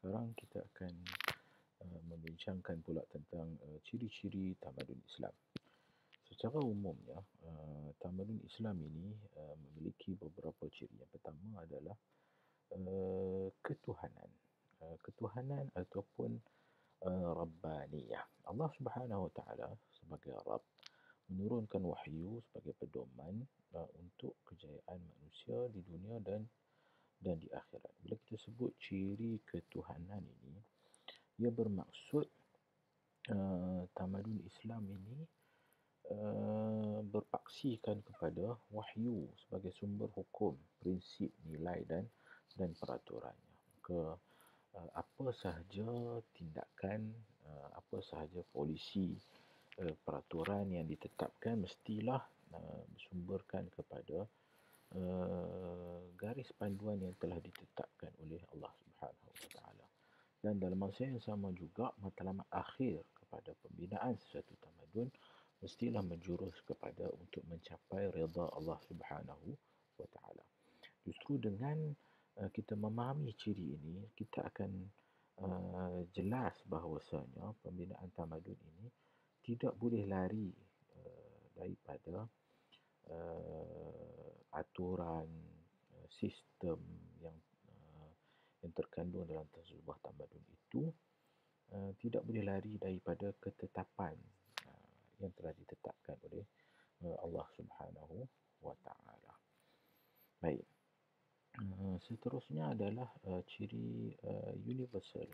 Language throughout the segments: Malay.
sekarang kita akan membincangkan pula tentang ciri-ciri tamadun Islam. Secara umumnya, tamadun Islam ini memiliki beberapa ciri. Yang pertama adalah ketuhanan. Ketuhanan ataupun Rabbaniyah. Allah Subhanahu Wa Taala sebagai Rabb menurunkan wahyu sebagai pedoman untuk kejayaan manusia di dunia dan di akhirat. Bila kita sebut ciri ketuhanan ini, ia bermaksud tamadun Islam ini berpaksikan kepada wahyu sebagai sumber hukum, prinsip, nilai dan peraturannya. Maka apa sahaja tindakan, apa sahaja polisi, peraturan yang ditetapkan mestilah bersumberkan kepada garis panduan yang telah ditetapkan oleh Allah Subhanahu Wa Taala. Dan dalam masa yang sama juga, matlamat akhir kepada pembinaan sesuatu tamadun mestilah menjurus kepada untuk mencapai redha Allah Subhanahu Wa Taala. Justru dengan kita memahami ciri ini, kita akan jelas bahawasanya pembinaan tamadun ini tidak boleh lari daripada aturan, sistem yang terkandung dalam sebuah tamadun itu, tidak boleh lari daripada ketetapan yang telah ditetapkan oleh Allah Subhanahu Wa Taala. Baik. Seterusnya adalah ciri universal.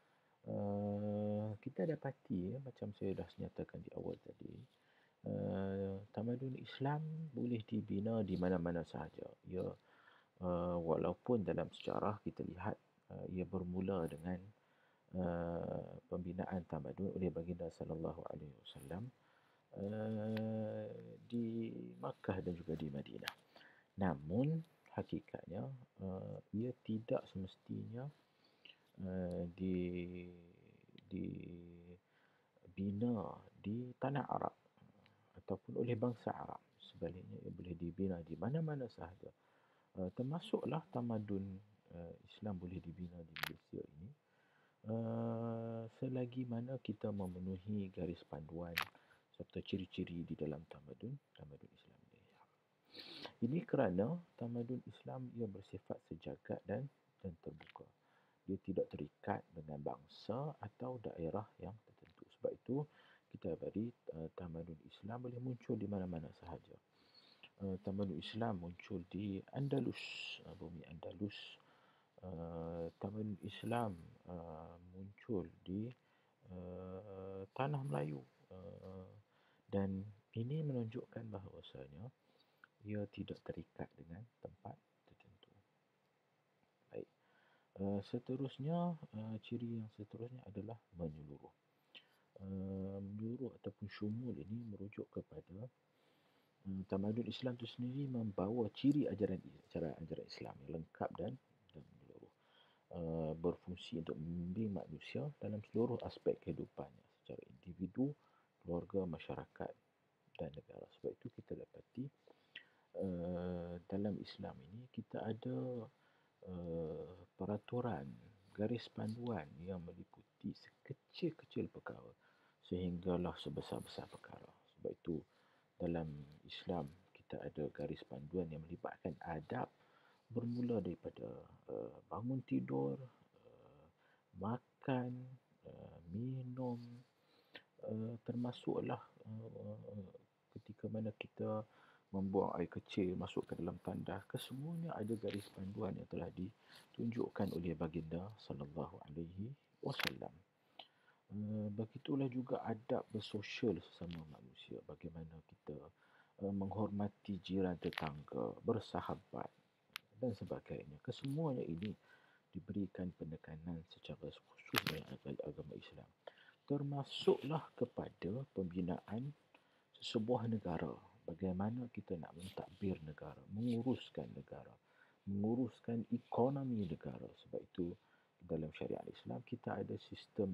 Kita dapati, macam saya dah nyatakan di awal tadi, tamadun Islam boleh dibina di mana-mana sahaja. Ia walaupun dalam sejarah kita lihat ia bermula dengan pembinaan tamadun oleh baginda sallallahu alaihi wasallam di Makkah dan juga di Madinah. Namun hakikatnya ia tidak semestinya dibina di tanah Arab ataupun oleh bangsa Arab. Sebaliknya ia boleh dibina di mana-mana sahaja. Termasuklah tamadun Islam boleh dibina di Malaysia ini selagi mana kita memenuhi garis panduan serta ciri-ciri di dalam tamadun Islam ini. Ini kerana tamadun Islam ia bersifat sejagat dan terbuka. Dia tidak terikat dengan bangsa atau daerah yang tertentu. Sebab itu kita beri tamadun Islam boleh muncul di mana-mana sahaja. Tamadun Islam muncul di Andalus, bumi Andalus. Tamadun Islam muncul di tanah Melayu. Dan ini menunjukkan bahawasanya ia tidak terikat dengan tempat tertentu. Baik. Seterusnya, ciri yang seterusnya adalah menyeluruh. Menyeluruh ataupun syumul ini merujuk kepada tamadun Islam itu sendiri membawa ciri ajaran Islam yang lengkap dan menyeluruh. Berfungsi untuk membimbing manusia dalam seluruh aspek kehidupannya secara individu, keluarga, masyarakat dan negara. Sebab itu kita dapati dalam Islam ini kita ada peraturan, garis panduan yang meliputi sekecil-kecil perkara sehinggalah sebesar-besar perkara. Sebab itu dalam Islam kita ada garis panduan yang melibatkan adab bermula daripada bangun tidur, makan, minum, termasuklah ketika mana kita membuang air kecil masuk ke dalam tandas, kesemuanya ada garis panduan yang telah ditunjukkan oleh baginda sallallahu alaihi wasallam. Begitulah juga adab bersosial sesama manusia, bagaimana kita menghormati jiran tetangga, bersahabat dan sebagainya. Kesemuanya ini diberikan penekanan secara khusus oleh agama Islam. Termasuklah kepada pembinaan sebuah negara. Bagaimana kita nak mentadbir negara, menguruskan negara, menguruskan ekonomi negara. Sebab itu dalam syariat Islam kita ada sistem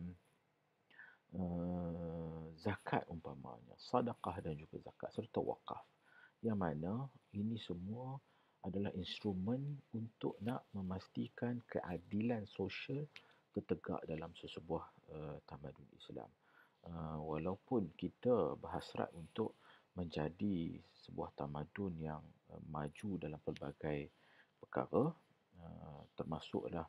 zakat umpamanya, sedekah dan juga zakat serta wakaf. Yang mana ini semua adalah instrumen untuk nak memastikan keadilan sosial tertegak dalam sesebuah tamadun Islam. Walaupun kita berhasrat untuk menjadi sebuah tamadun yang maju dalam pelbagai perkara, termasuklah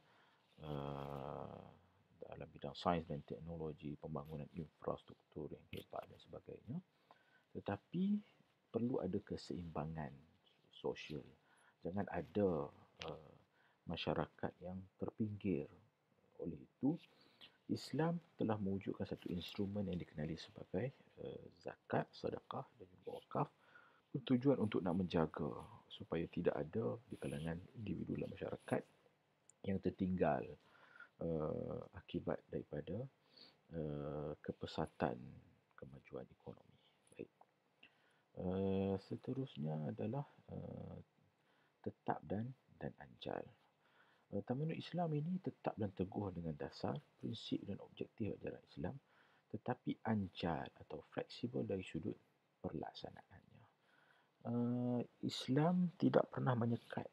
dalam bidang sains dan teknologi, pembangunan infrastruktur yang hebat dan sebagainya. Tetapi perlu ada keseimbangan sosial. Jangan ada masyarakat yang terpinggir. Oleh itu, Islam telah mewujudkan satu instrumen yang dikenali sebagai zakat, sedekah dan juga wakaf, bertujuan untuk nak menjaga supaya tidak ada di kalangan individu dalam masyarakat yang tertinggal akibat daripada kepesatan kemajuan ekonomi. Baik. Seterusnya adalah tetap dan anjal. Tamadun Islam ini tetap dan teguh dengan dasar, prinsip dan objektif ajaran Islam, tetapi anjal atau fleksibel dari sudut perlaksanaannya. Islam tidak pernah menyekat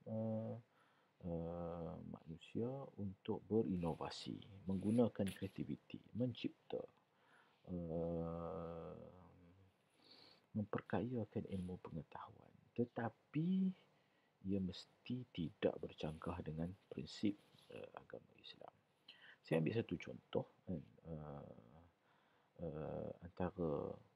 manusia untuk berinovasi, menggunakan kreativiti, mencipta, memperkayakan ilmu pengetahuan. Tetapi ia mesti tidak bercanggah dengan prinsip agama Islam. Saya ambil satu contoh antara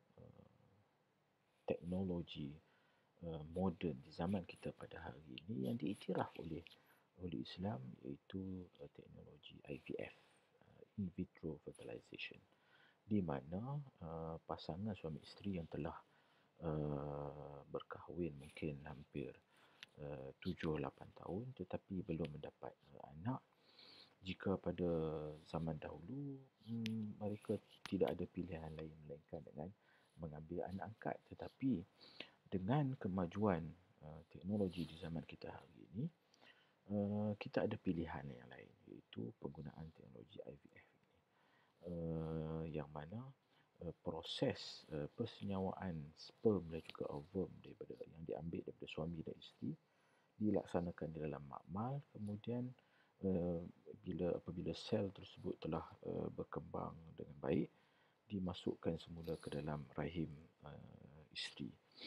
teknologi moden di zaman kita pada hari ini yang diiktiraf oleh Islam, iaitu teknologi IVF, in vitro fertilization, di mana pasangan suami isteri yang telah berkahwin mungkin hampir 7-8 tahun tetapi belum mendapat anak. Jika pada zaman dahulu mereka tidak ada pilihan lain melainkan dengan mengambil anak angkat, tetapi dengan kemajuan teknologi di zaman kita hari ini, kita ada pilihan yang lain, iaitu penggunaan teknologi IVF ini, yang mana proses persenyawaan sperm dan juga ovum daripada yang diambil daripada suami dan isteri dilaksanakan di dalam makmal. Kemudian apabila sel tersebut telah berkembang dengan baik, dimasukkan semula ke dalam rahim isteri,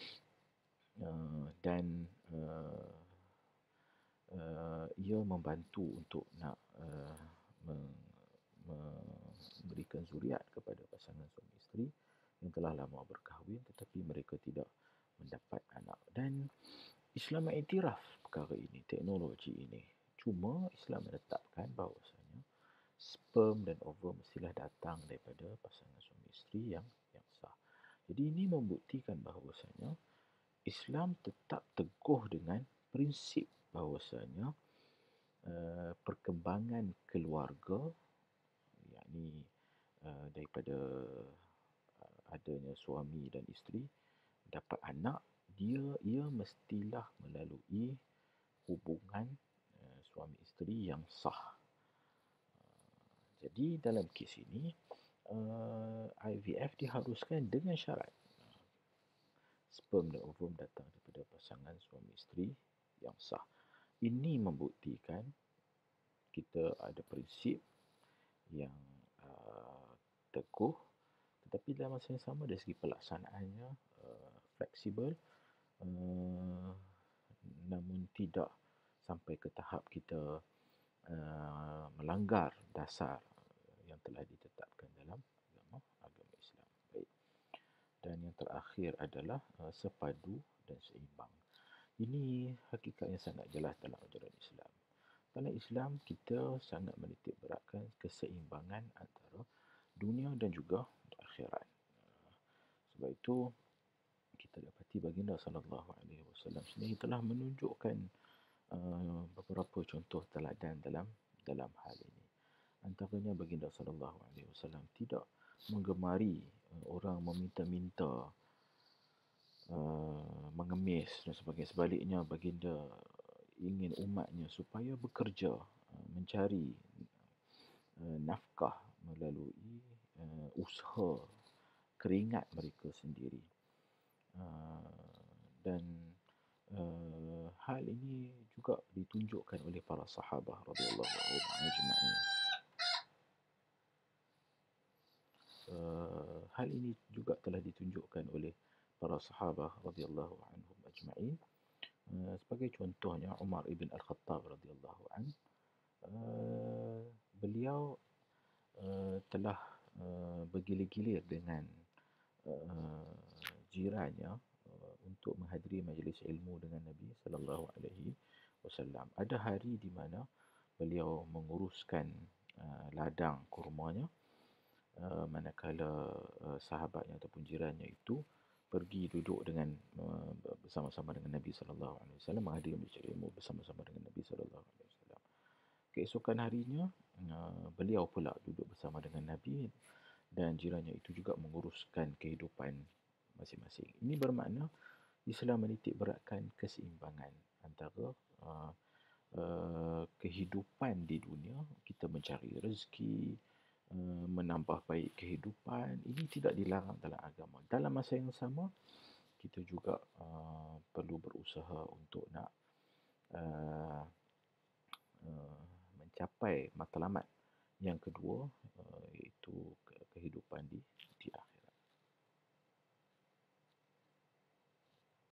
dan ia membantu untuk nak memberikan zuriat kepada pasangan suami isteri yang telah lama berkahwin tetapi mereka tidak mendapat anak. Dan Islam mengiktiraf perkara ini, teknologi ini. Cuma Islam menetapkan bahawasanya sperm dan ovum mestilah datang daripada pasangan suami isteri yang sah. Jadi ini membuktikan bahawasanya Islam tetap teguh dengan prinsip bahawasanya perkembangan keluarga, yakni daripada adanya suami dan isteri dapat anak, ia mestilah melalui hubungan suami isteri yang sah. Jadi dalam kes ini IVF diharuskan dengan syarat sperm dan ovum datang daripada pasangan suami isteri yang sah. Ini membuktikan kita ada prinsip yang teguh, tetapi dalam masa yang sama dari segi pelaksanaannya fleksibel, namun tidak sampai ke tahap kita melanggar dasar yang telah ditetapkan dalam agama Islam. Baik. Dan yang terakhir adalah sepadu dan seimbang. Ini hakikat yang sangat jelas dalam ajaran Islam. Dalam Islam, kita sangat menitik beratkan keseimbangan antara dunia dan juga akhirat. Sebab itu, kita dapati baginda SAW sendiri telah menunjukkan beberapa contoh teladan dalam hal ini. Antaranya baginda SAW tidak menggemari orang meminta-minta, mengemis dan sebagainya. Sebaliknya, baginda ingin umatnya supaya bekerja, mencari nafkah melalui usaha keringat mereka sendiri. Dan hal ini juga ditunjukkan oleh para sahabah radhiyallahu anhum ajma'in. hal ini juga telah ditunjukkan oleh para sahabah radhiyallahu anhum ajma'in. Sebagai contohnya Umar ibn Al-Khattab radhiyallahu anhu, beliau telah bergilir-gilir dengan uh, jirannya untuk menghadiri majlis ilmu dengan Nabi sallallahu alaihi wasallam. Ada hari di mana beliau menguruskan ladang kurmanya, manakala sahabatnya ataupun jirannya itu pergi duduk dengan bersama-sama dengan Nabi sallallahu alaihi wasallam, menghadiri majlis ilmu bersama-sama dengan Nabi sallallahu alaihi wasallam. Keesokan harinya beliau pula duduk bersama dengan Nabi dan jirannya itu juga menguruskan kehidupan masing-masing. Ini bermakna Islam menitik beratkan keseimbangan antara kehidupan di dunia, kita mencari rezeki, menambah baik kehidupan, ini tidak dilarang dalam agama. Dalam masa yang sama, kita juga perlu berusaha untuk nak mencapai matlamat yang kedua, iaitu kehidupan di akhirat.